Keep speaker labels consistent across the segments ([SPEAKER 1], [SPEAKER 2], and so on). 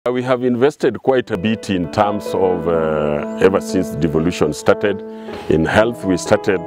[SPEAKER 1] We have invested quite a bit in terms of, ever since devolution started in health. We started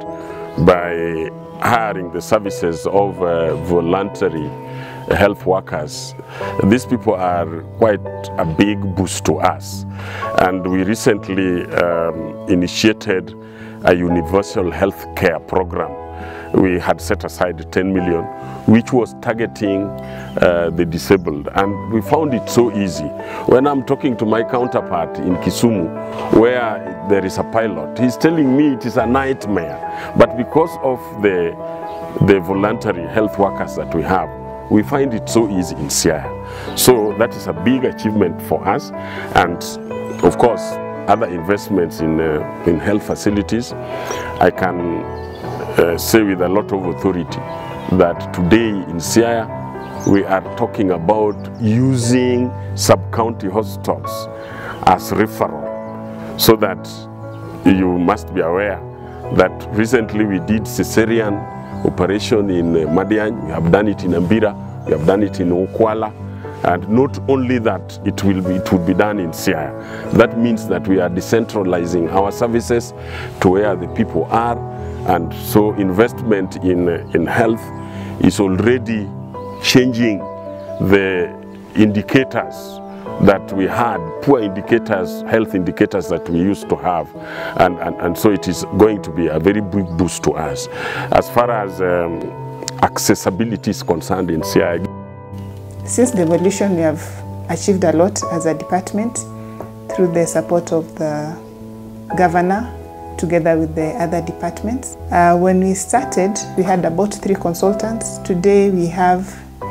[SPEAKER 1] by hiring the services of voluntary health workers. These people are quite a big boost to us, and we recently initiated a universal health care program. We had set aside 10 million, which was targeting the disabled, and we found it so easy. When I'm talking to my counterpart in Kisumu, where there is a pilot, he's telling me it is a nightmare, but because of the voluntary health workers that we have, we find it so easy in Siaya. So that is a big achievement for us, and of course other investments in health facilities. I can say with a lot of authority that today in Siaya we are talking about using sub-county hospitals as referral, so that you must be aware that recently we did cesarean operation in Madiany, we have done it in Ambira, we have done it in Okwala, and not only that, it will be done in Siaya. That means that we are decentralizing our services to where the people are, and so investment in health is already changing the indicators that we had, poor indicators, health indicators that we used to have, and so it is going to be a very big boost to us. As far as accessibility is concerned in Siaya.
[SPEAKER 2] Since devolution, we have achieved a lot as a department through the support of the governor together with the other departments. When we started, we had about 3 consultants. Today we have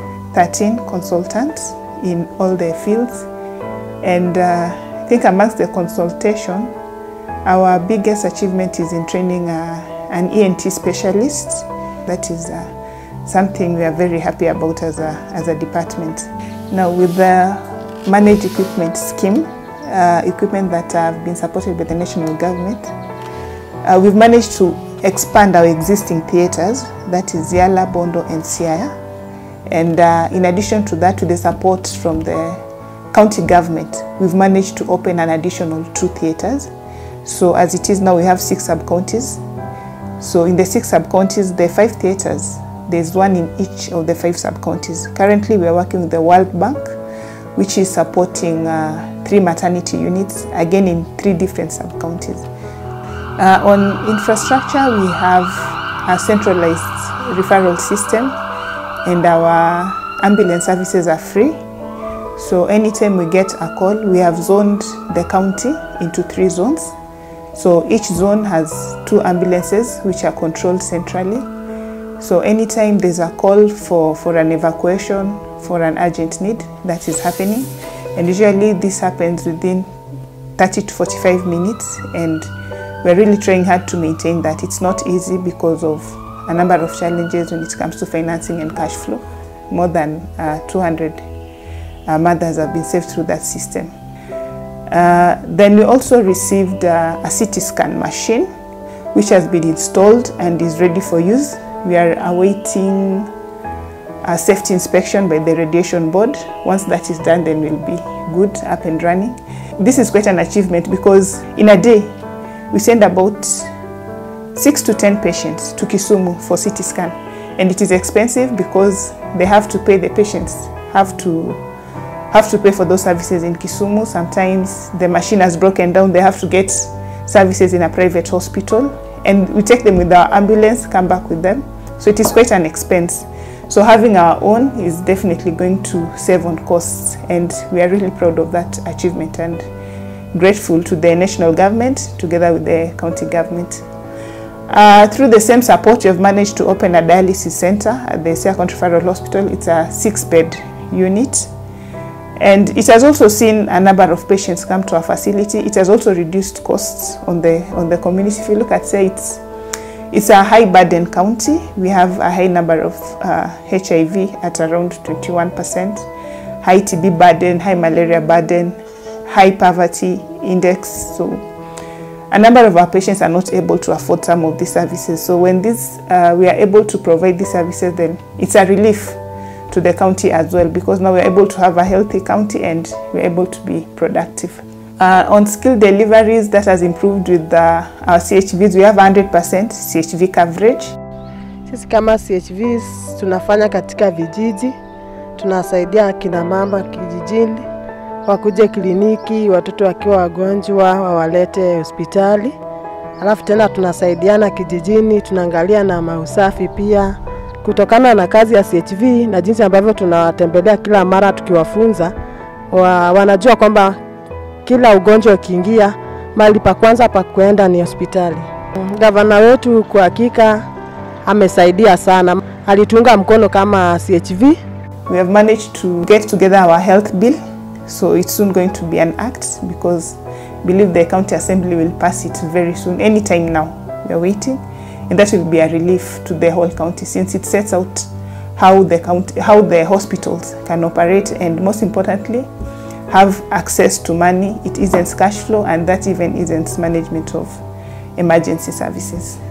[SPEAKER 2] 13 consultants in all the fields. And I think amongst the consultation, our biggest achievement is in training an ENT specialist. That is something we are very happy about as a department. Now, with the managed equipment scheme, equipment that have been supported by the national government, we've managed to expand our existing theatres, that is Yala, Bondo and Siaya. And in addition to that, with the support from the county government, we've managed to open an additional 2 theatres. So as it is now, we have 6 sub-counties. So in the 6 sub-counties, there are 5 theatres. There's 1 in each of the 5 sub-counties. Currently, we are working with the World Bank, which is supporting 3 maternity units, again in 3 different sub-counties. On infrastructure, we have a centralized referral system, and our ambulance services are free. So anytime we get a call, we have zoned the county into 3 zones. So each zone has 2 ambulances which are controlled centrally. So anytime there's a call for an evacuation, for an urgent need, that is happening. And usually this happens within 30 to 45 minutes, and we're really trying hard to maintain that. It's not easy because of a number of challenges when it comes to financing and cash flow. More than 200 mothers have been saved through that system. Then we also received a CT scan machine, which has been installed and is ready for use. We are awaiting a safety inspection by the radiation board. Once that is done, then we'll be good, up and running. This is quite an achievement because in a day, we send about 6 to 10 patients to Kisumu for CT scan. And it is expensive because they have to pay, the patients have to pay for those services in Kisumu. Sometimes the machine has broken down, they have to get services in a private hospital. And we take them with our ambulance, come back with them. So it is quite an expense. So having our own is definitely going to save on costs, and we are really proud of that achievement and grateful to the national government together with the county government. Through the same support, we have managed to open a dialysis center at the Siaya County Referral Hospital. It's a 6-bed unit, and it has also seen a number of patients come to our facility. It has also reduced costs on the community. If you look at, say, it's a high burden county. We have a high number of HIV at around 21%, high TB burden, high malaria burden, high poverty index. So a number of our patients are not able to afford some of these services. So when we are able to provide these services, then it's a relief to the county as well, because now we're able to have a healthy county and we're able to be productive. On skill deliveries, that has improved with our CHVs. We have 100% CHV coverage.
[SPEAKER 3] Sisi kama CHVs tunafanya katika vijiji, tunasaidia kina mama kijijini, wakuje kliniki, watoto wakiwa wagonjwa wawalete hospitali. Alafu tena tunasaidiana kijijini, tunaangalia na mausafi pia. Kutokana na kazi ya CHV na jinsi ambavyo tunawatembelea kila mara tukiwafunza, wanajua kwamba kila ugonjwa ukiingia, mahali pa kwanza pa kuenda ni hospitali. Gavana wetu kwa hakika amesaidia sana. Alitunga mkono kama CHV.
[SPEAKER 2] We have managed to get together our health bill, so it's soon going to be an act, because I believe the county assembly will pass it very soon, anytime now. We are waiting, and that will be a relief to the whole county, since it sets out how the hospitals can operate, and most importantly, have access to money. It isn't cash flow, and that even isn't management of emergency services.